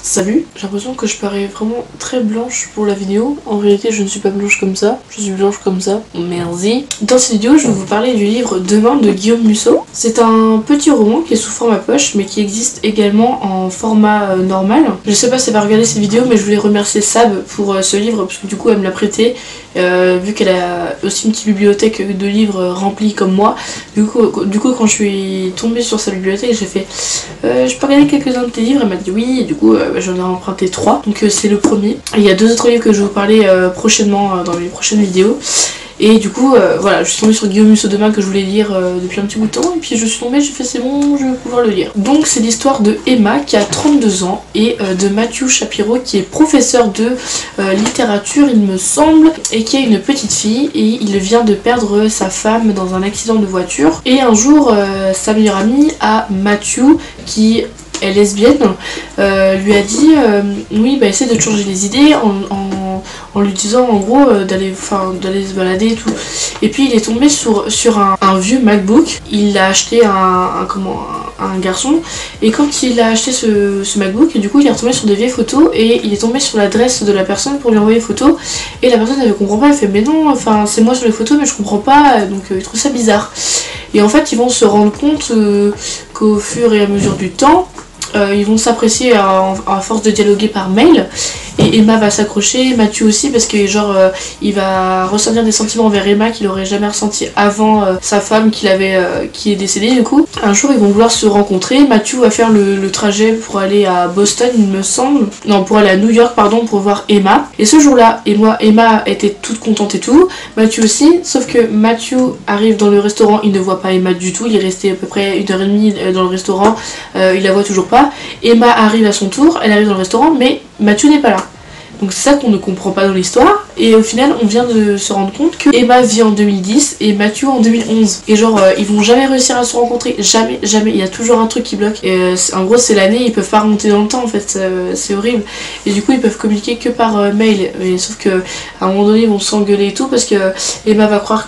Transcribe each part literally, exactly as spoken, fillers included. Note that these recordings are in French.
Salut, j'ai l'impression que je parais vraiment très blanche pour la vidéo. En réalité, je ne suis pas blanche comme ça, je suis blanche comme ça. Merci. Dans cette vidéo, je vais vous parler du livre Demain de Guillaume Musso. C'est un petit roman qui est sous format poche, mais qui existe également en format euh, normal. Je sais pas si elle va regarder cette vidéo, mais je voulais remercier Sab pour euh, ce livre, parce que du coup, elle me l'a prêté, euh, vu qu'elle a aussi une petite bibliothèque de livres remplis comme moi. Du coup, du coup, quand je suis tombée sur sa bibliothèque, j'ai fait euh, je peux regarder quelques-uns de tes livres. Elle m'a dit oui, et du coup, euh, j'en ai emprunté trois. Donc euh, c'est le premier. Et il y a deux autres livres que je vais vous parler euh, prochainement euh, dans les prochaines vidéos. Et du coup, euh, voilà, je suis tombée sur Guillaume Musso Demain que je voulais lire euh, depuis un petit bout de temps. Et puis je suis tombée, j'ai fait c'est bon, je vais pouvoir le lire. Donc c'est l'histoire de Emma qui a trente-deux ans et euh, de Matthew Shapiro qui est professeur de euh, littérature, il me semble, et qui a une petite fille. Et il vient de perdre sa femme dans un accident de voiture. Et un jour, euh, sa meilleure amie à Matthew, qui est lesbienne, euh, lui a dit euh, oui, bah essaie de te changer les idées en, en, en lui disant en gros euh, d'aller enfin d'aller se balader et tout. Et puis il est tombé sur, sur un, un vieux MacBook. Il l'a acheté à un, un, comment, un, un garçon, et quand il a acheté ce, ce MacBook, du coup il est retombé sur des vieilles photos et il est tombé sur l'adresse de la personne pour lui envoyer les photos. Et la personne elle ne comprend pas, elle fait mais non, enfin c'est moi sur les photos mais je comprends pas, donc euh, il trouve ça bizarre. Et en fait ils vont se rendre compte euh, qu'au fur et à mesure du temps, Euh, ils vont s'apprécier à, à force de dialoguer par mail. Et Emma va s'accrocher, Matthew aussi, parce que genre euh, il va ressentir des sentiments envers Emma qu'il aurait jamais ressenti avant euh, sa femme qu'il avait, euh, qui est décédée du coup. Un jour ils vont vouloir se rencontrer. Matthew va faire le, le trajet pour aller à Boston il me semble, non pour aller à New York pardon, pour voir Emma. Et ce jour-là, Emma, Emma était toute contente et tout, Matthew aussi, sauf que Matthew arrive dans le restaurant, il ne voit pas Emma du tout, il est resté à peu près une heure et demie dans le restaurant, euh, il la voit toujours pas. Emma arrive à son tour, elle arrive dans le restaurant, mais Matthew n'est pas là. Donc c'est ça qu'on ne comprend pas dans l'histoire. Et au final on vient de se rendre compte que Emma vit en deux mille dix et Matthew en deux mille onze. Et genre euh, ils vont jamais réussir à se rencontrer, jamais, jamais, il y a toujours un truc qui bloque. Et euh, en gros c'est l'année, ils peuvent pas remonter dans le temps en fait, euh, c'est horrible. Et du coup ils peuvent communiquer que par euh, mail. Et sauf que à un moment donné ils vont s'engueuler et tout parce que Emma va croire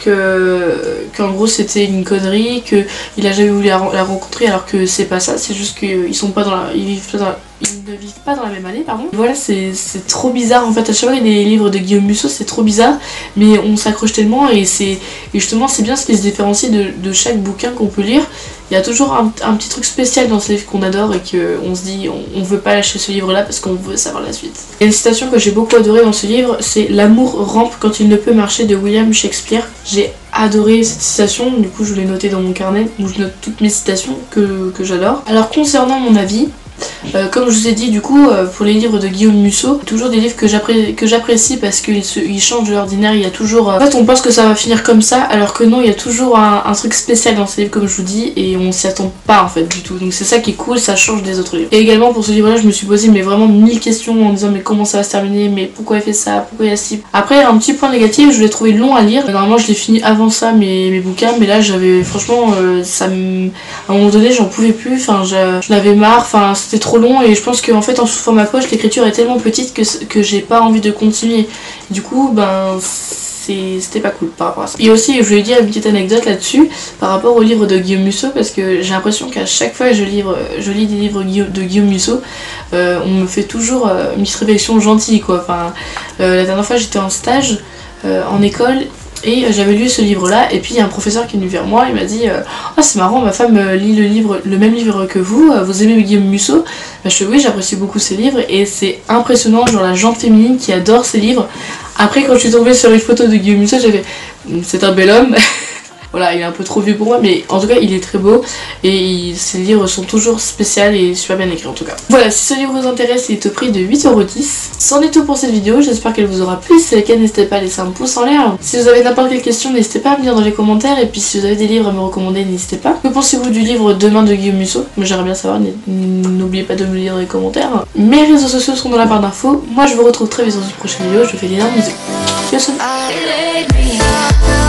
que qu'en gros c'était une connerie, qu'il a jamais voulu la, la rencontrer alors que c'est pas ça, c'est juste qu'ils sont pas dans la... ils vivent pas dans la... ils ne vivent pas dans la même année, pardon. Voilà, c'est trop bizarre en fait. À chaque fois, les livres de Guillaume Musso, c'est trop bizarre, mais on s'accroche tellement et c'est justement c'est bien ce qui se différencie de, de chaque bouquin qu'on peut lire. Il y a toujours un, un petit truc spécial dans ce livre qu'on adore et qu'on se dit on, on veut pas lâcher ce livre là parce qu'on veut savoir la suite. Et une citation que j'ai beaucoup adorée dans ce livre, c'est l'amour rampe quand il ne peut marcher de William Shakespeare. J'ai adoré cette citation, du coup je l'ai notée dans mon carnet où je note toutes mes citations que, que j'adore. Alors concernant mon avis, Euh, comme je vous ai dit du coup euh, pour les livres de Guillaume Musso, toujours des livres que j'apprécie parce qu'ils ils changent de l'ordinaire. Il y a toujours euh... en fait on pense que ça va finir comme ça alors que non, il y a toujours un, un truc spécial dans ces livres comme je vous dis et on s'y attend pas en fait du tout, donc c'est ça qui est cool, ça change des autres livres. Et également pour ce livre là je me suis posé mais vraiment mille questions en me disant mais comment ça va se terminer, mais pourquoi il fait ça, pourquoi il y a si... Après un petit point négatif, je l'ai trouvé long à lire, normalement je l'ai fini avant ça mes, mes bouquins, mais là j'avais franchement euh, ça me... à un moment donné j'en pouvais plus, enfin j'en avais marre, enfin c'était trop long et je pense qu'en fait en sous format poche l'écriture est tellement petite que, que j'ai pas envie de continuer. Du coup ben c'était pas cool par rapport à ça. Et aussi je voulais dire une petite anecdote là-dessus par rapport au livre de Guillaume Musso, parce que j'ai l'impression qu'à chaque fois que je, livre, je lis des livres de Guillaume Musso, euh, on me fait toujours euh, Miss Réflexion gentille quoi. Enfin, euh, la dernière fois j'étais en stage euh, en école et euh, j'avais lu ce livre là et puis il y a un professeur qui est venu vers moi, il m'a dit euh, ah c'est marrant, ma femme euh, lit le livre, le même livre que vous, euh, vous aimez Guillaume Musso? Bah, je fais oui, j'apprécie beaucoup ces livres et c'est impressionnant, genre la gente féminine qui adore ces livres. Après quand je suis tombée sur une photo de Guillaume Musso, j'avais c'est un bel homme. Voilà, il est un peu trop vieux pour moi, mais en tout cas il est très beau et il, ses livres sont toujours spéciaux et super bien écrits en tout cas. Voilà, si ce livre vous intéresse, il est au prix de huit euros dix. C'en est tout pour cette vidéo, j'espère qu'elle vous aura plu. Si c'est le cas, n'hésitez pas à laisser un pouce en l'air. Si vous avez n'importe quelle question, n'hésitez pas à me dire dans les commentaires, et puis si vous avez des livres à me recommander, n'hésitez pas. Que pensez-vous du livre Demain de Guillaume Musso? Moi j'aimerais bien savoir, n'oubliez pas de me le dire dans les commentaires. Mes réseaux sociaux seront dans la barre d'infos. Moi je vous retrouve très vite dans une prochaine vidéo, je vous fais d'énormes bisous. Bisous.